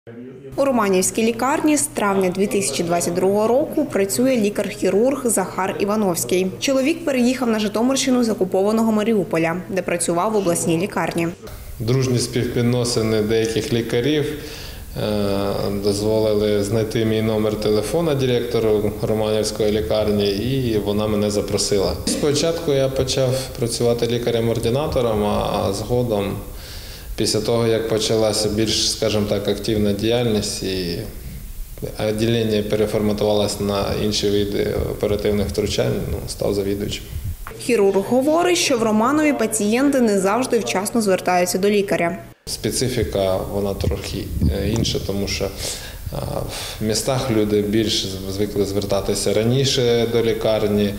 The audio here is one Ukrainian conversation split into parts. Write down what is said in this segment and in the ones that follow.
У Романівській лікарні з травня 2022 року працює лікар-хірург Захар Івановський. Чоловік переїхав на Житомирщину з окупованого Маріуполя, де працював в обласній лікарні. Дружні співвідносини деяких лікарів дозволили знайти мій номер телефона директору Романівської лікарні, і вона мене запросила. Спочатку я почав працювати лікарем-ординатором, а згодом, після того, як почалася більш, скажімо так, активна діяльність і відділення переформатувалося на інші види оперативних втручань, став завідувачем. Хірург говорить, що в Романові пацієнти не завжди вчасно звертаються до лікаря. Специфіка, вона трохи інша, тому що в містах люди більш звикли звертатися раніше до лікарні,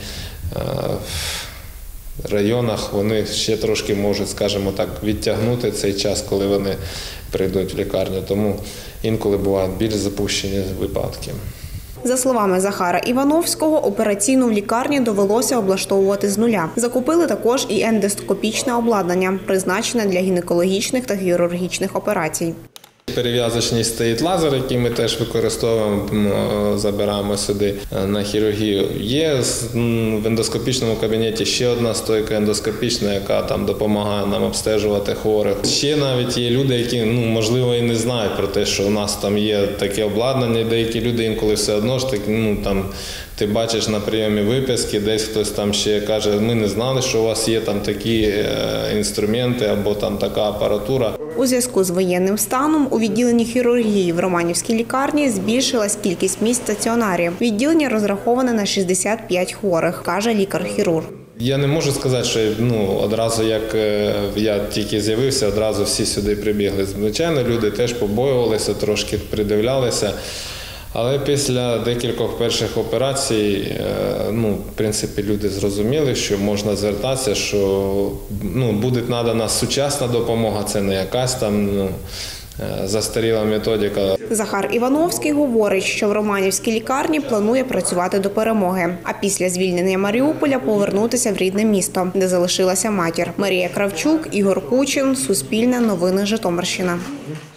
в районах вони ще трошки можуть, скажімо так, відтягнути цей час, коли вони прийдуть в лікарню, тому інколи бувають більш запущені випадки. За словами Захара Івановського, операційну в лікарні довелося облаштовувати з нуля. Закупили також і ендоскопічне обладнання, призначене для гінекологічних та хірургічних операцій. Перев'язочний стоїть лазер, який ми теж використовуємо, забираємо сюди на хірургію. Є в ендоскопічному кабінеті ще одна стойка ендоскопічна, яка там допомагає нам обстежувати хворих. Ще навіть є люди, які, можливо, і не знають про те, що у нас там є таке обладнання. Деякі люди інколи все одно ж ти бачиш на прийомі виписки, десь хтось там ще каже, ми не знали, що у вас є там такі інструменти або там така апаратура. У зв'язку з воєнним станом у відділенні хірургії в Романівській лікарні збільшилась кількість місць стаціонарів. Відділення розраховане на 65 хворих, каже лікар-хірург. Я не можу сказати, що одразу, як я тільки з'явився, одразу всі сюди прибігли. Звичайно, люди теж побоювалися, трошки придивлялися. Але після декількох перших операцій, в принципі, люди зрозуміли, що можна звертатися, що буде надана сучасна допомога, це не якась там застаріла методика. Захар Івановський говорить, що в Романівській лікарні планує працювати до перемоги, а після звільнення Маріуполя повернутися в рідне місто, де залишилася матір. Марія Кравчук, Ігор Кучин, Суспільне новини, Житомирщина.